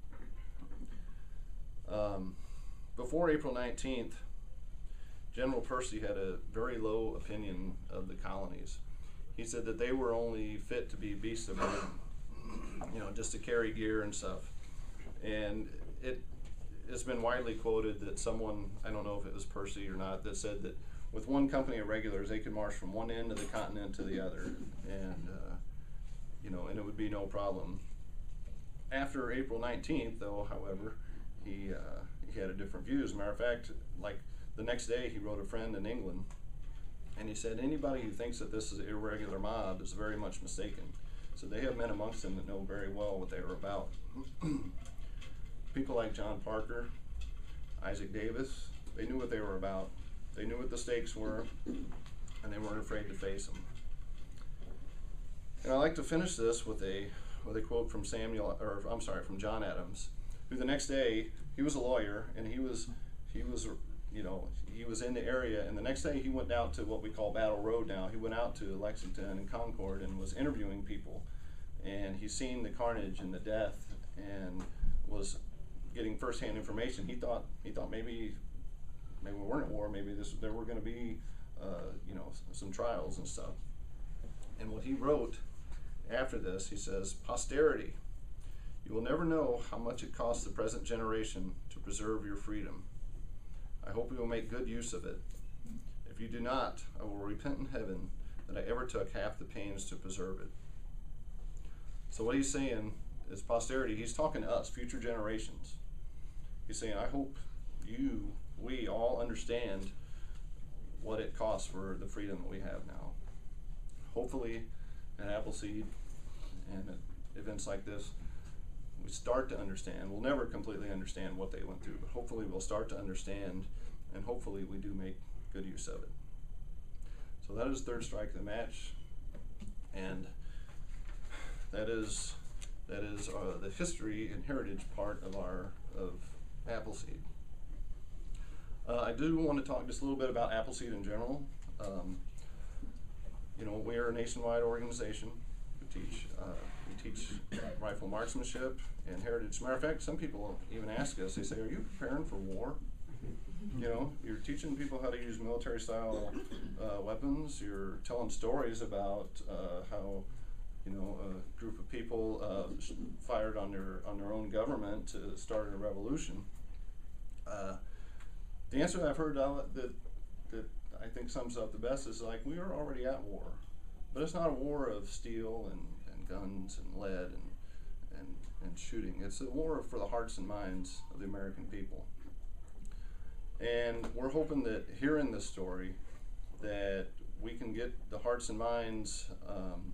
Um, before April nineteenth, General Percy had a very low opinion of the colonies. He said that they were only fit to be beasts of burden, you know, just to carry gear and stuff. And it, it's been widely quoted that someone, I don't know if it was Percy or not, that said that with one company of regulars, they could march from one end of the continent to the other, and uh, you know, and it would be no problem. After April nineteenth, though, however, He, uh, he had a different view. As a matter of fact, like the next day, he wrote a friend in England, and he said, anybody who thinks that this is an irregular mob is very much mistaken. So they have men amongst them that know very well what they are about. People like John Parker, Isaac Davis, they knew what they were about. They knew what the stakes were, and they weren't afraid to face them. And I like to finish this with a with a quote from Samuel, or I'm sorry, from John Adams, who the next day, he was a lawyer, and he was, he was, you know, he was in the area, and the next day he went out to what we call Battle Road now. He went out to Lexington and Concord and was interviewing people, and he's seen the carnage and the death, and was getting firsthand information. He thought, he thought maybe, maybe we weren't at war, maybe this, there were going to be, uh, you know, some trials and stuff. And what he wrote after this, he says, "Posterity, you will never know how much it costs the present generation to preserve your freedom. I hope you will make good use of it. If you do not, I will repent in heaven that I ever took half the pains to preserve it. So what he's saying is posterity. He's talking to us, future generations. He's saying, I hope you, we all understand what it costs for the freedom that we have now. Hopefully at Appleseed and at events like this, we start to understand. We'll never completely understand what they went through, but hopefully we'll start to understand, and hopefully we do make good use of it. So that is third strike of the match, and that is that is uh, the history and heritage part of our of Appleseed. Uh, I do want to talk just a little bit about Appleseed in general. Um, you know, we are a nationwide organization. We teach uh, we teach rifle marksmanship and heritage. As a matter of fact, some people even ask us. They say, "Are you preparing for war?" You know, you're teaching people how to use military-style uh, weapons. You're telling stories about uh, how, you know, a group of people uh, fired on their on their own government to start a revolution. Uh, the answer I've heard uh, that that I think sums up the best is like, we are already at war, but it's not a war of steel and, and guns and lead and, and and shooting. It's a war for the hearts and minds of the American people. And we're hoping that hearing this story, that we can get the hearts and minds um,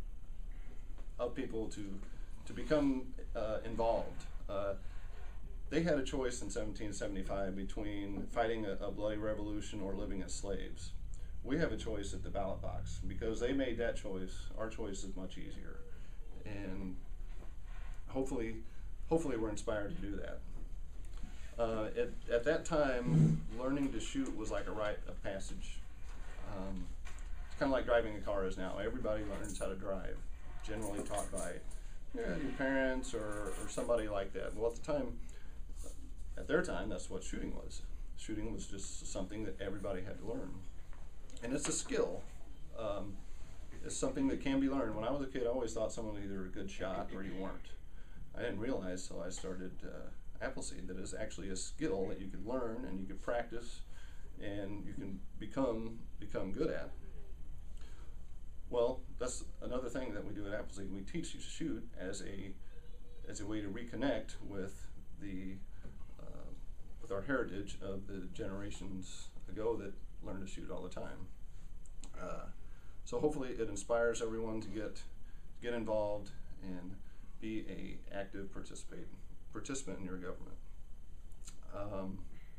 of people to to become uh, involved. Uh, they had a choice in seventeen seventy-five between fighting a, a bloody revolution or living as slaves. We have a choice at the ballot box. Because they made that choice, our choice is much easier. And hopefully, hopefully we're inspired to do that. Uh, at, at that time, learning to shoot was like a rite of passage. Um, it's kind of like driving a car is now. Everybody learns how to drive, generally taught by yeah, your parents or, or somebody like that. Well, at the time, at their time, that's what shooting was. Shooting was just something that everybody had to learn. And it's a skill. Um, it's something that can be learned. When I was a kid, I always thought someone was either a good shot or you weren't. I didn't realize till I started uh, Appleseed that it's actually a skill that you could learn and you could practice and you can become become good at. Well, that's another thing that we do at Appleseed. We teach you to shoot as a as a way to reconnect with the uh, with our heritage of the generations ago that learned to shoot all the time. Uh, so hopefully it inspires everyone to get get involved and be a active participate participant in your government. Um,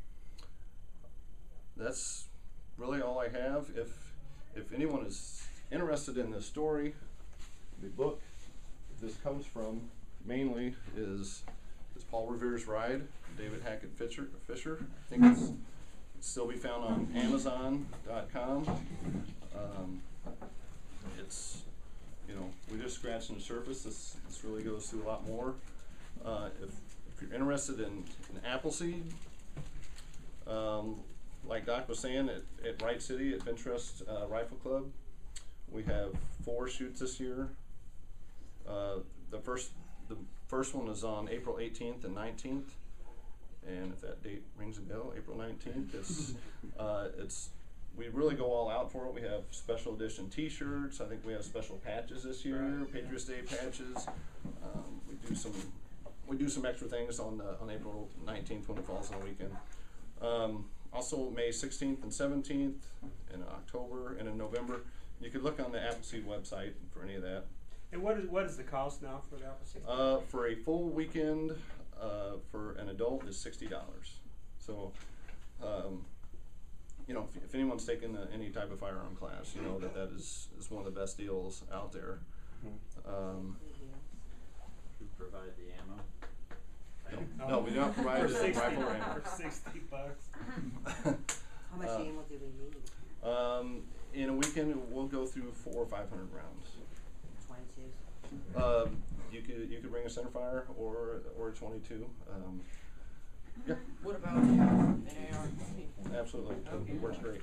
that's really all I have. If if anyone is interested in this story, the book this comes from mainly is is Paul Revere's Ride, David Hackett Fisher. Fisher. I think it's, it's still be found on Amazon dot com. Um, it's you know we're just scratching the surface. This this really goes through a lot more. Uh, if If you're interested in, in Appleseed, um, like Doc was saying, at, at Wright City, at Ventrust uh, Rifle Club, we have four shoots this year. Uh, the first the first one is on April eighteenth and nineteenth, and if that date rings a bell, April nineteenth, it's uh, it's we really go all out for it. We have special edition T-shirts. I think we have special patches this year, Patriot Day patches. Um, we do some. We do some extra things on uh, on April nineteenth when it falls on a weekend. Um, also May sixteenth and seventeenth, in October and in November. You could look on the Appleseed website for any of that. And what is what is the cost now for the Appleseed? Uh, for a full weekend, uh, for an adult is sixty dollars. So, um, you know, if, if anyone's taking a, any type of firearm class, you know that that is, is one of the best deals out there. Um, You provide the ammo? No, no, we don't provide for the sixty, rifle range. for sixty bucks. How much Uh, ammo do we need? Um, in a weekend, we'll go through four or five hundred rounds. Twenty-two? Um, you could you could bring a centerfire or or a twenty-two. Um, yeah, What about an A R? absolutely, it works great.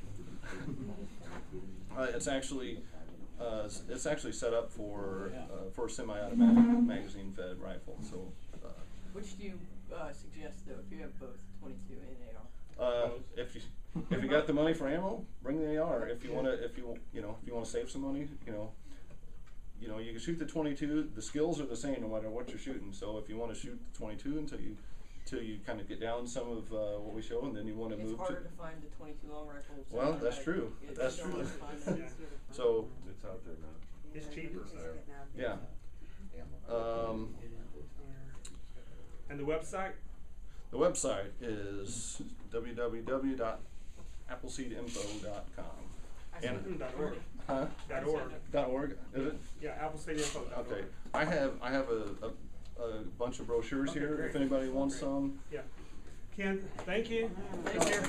Uh, it's actually uh, it's, it's actually set up for uh, for a semi-automatic magazine-fed rifle. So, uh, Which do you uh, suggest though if you have both twenty-two and A R? uh, if you if you got the money for ammo, bring the A R. If you wanna, if you you know, if you wanna save some money, you know, you know, you can shoot the twenty-two. The skills are the same no matter what you're shooting. So if you want to shoot the twenty-two until you, until you kind of get down some of uh, what we show, and then you want to It's move harder to. to find the twenty-two long rifle. so Well, I that's gotta- true. it's That's so true. hard to find that. So It's out there now. It's cheaper. yeah. Um, And the website? the website is w w w dot appleseed info dot com. And Dot org. huh? Dot org. Dot org is it? Yeah, appleseed info dot org. Okay. I have I have a, a, a bunch of brochures Okay, here. great. If anybody wants Great. some. Yeah. Ken, thank you. Thank you.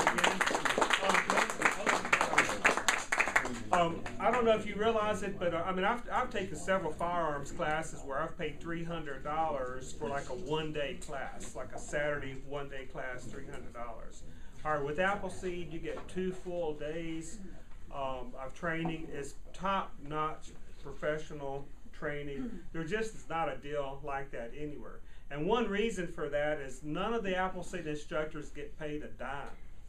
Um, I don't know if you realize it, but uh, I mean, I've, I've taken several firearms classes where I've paid three hundred dollars for like a one-day class, like a Saturday one-day class, three hundred dollars. All right, with Appleseed, you get two full days um, of training. It's top-notch professional training. There just is not a deal like that anywhere. And one reason for that is none of the Appleseed instructors get paid a dime.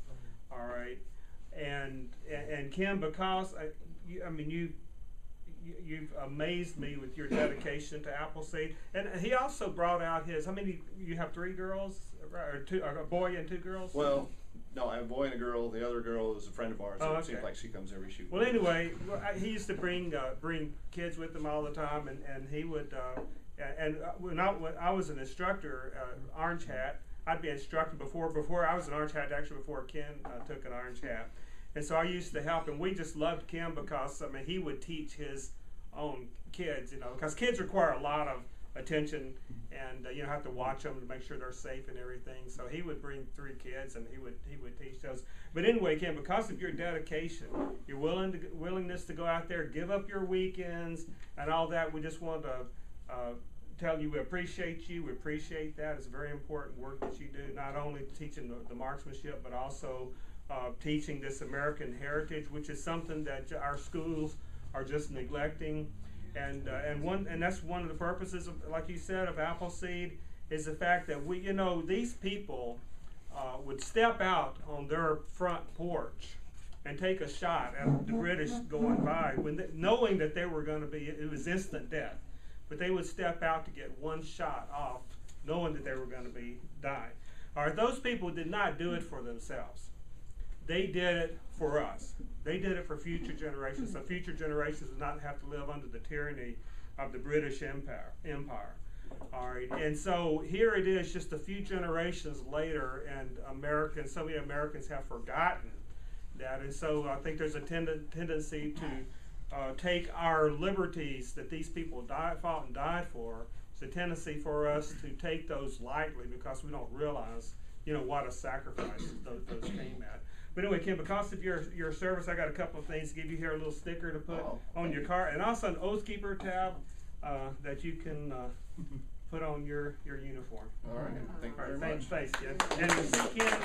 All right. And, and and Kim, because I, you, I mean you, you you've amazed me with your dedication to Appleseed, and he also brought out his. How many? You have three girls, or two? Or a boy and two girls. Well, no, I have a boy and a girl. The other girl is a friend of ours. Oh, so it okay. seems like she comes every shoot. Well, anyway, well, I, he used to bring uh, bring kids with him all the time, and and he would. Uh, and uh, when I when I was an instructor, uh, Orange Hat, I'd be instructor before before I was an Orange Hat. Actually, before Ken uh, took an Orange Hat. And so I used to help, and we just loved Kim because I mean he would teach his own kids, you know, because kids require a lot of attention, and uh, you know have to watch them to make sure they're safe and everything. So he would bring three kids, and he would he would teach those. But anyway, Kim, because of your dedication, your willing to, willingness to go out there, give up your weekends and all that, we just want to uh, tell you we appreciate you. We appreciate that. It's very important work that you do, not only teaching the, the marksmanship, but also Uh, teaching this American heritage, which is something that j- our schools are just neglecting, and uh, and one and that's one of the purposes of, like you said, of Appleseed, is the fact that we, you know, these people uh, would step out on their front porch and take a shot at the British going by, when they, knowing that they were going to be, it was instant death, but they would step out to get one shot off, knowing that they were going to be dying. All right, those people did not do it for themselves. They did it for us. They did it for future generations, so future generations would not have to live under the tyranny of the British Empire. Empire. All right, and so here it is, just a few generations later, and Americans, so many Americans have forgotten that, and so I think there's a tend- tendency to uh, take our liberties that these people died, fought and died for. It's a tendency for us to take those lightly because we don't realize, you know, what a sacrifice those, those came at. But anyway, Kim, because of your your service, I got a couple of things to give you here, a little sticker to put Oh, on your car, and also an Oath Keeper tab uh, that you can uh, put on your, your uniform. All right. Thank you All very right, much. thanks, thanks, Kim. And see Kim,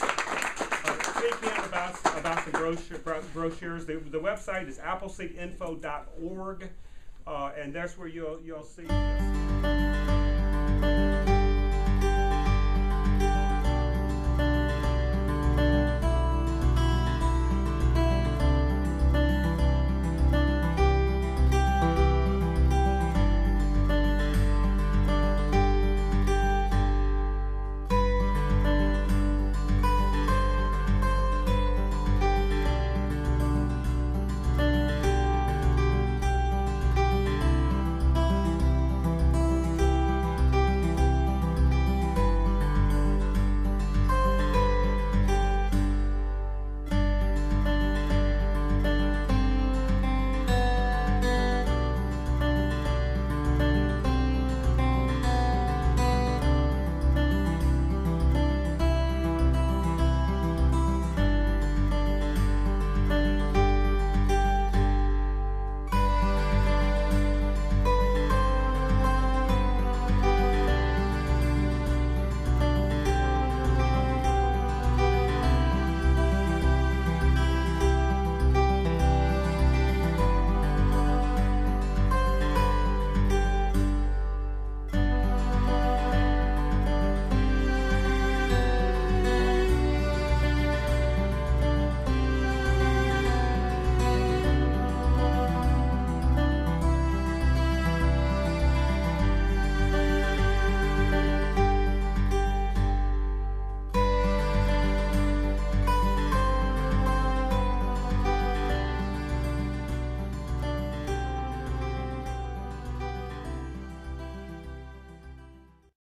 uh, see Kim about, about the brochure, bro- brochures. The, the website is appleseed info dot org, uh, and that's where you'll, you'll see.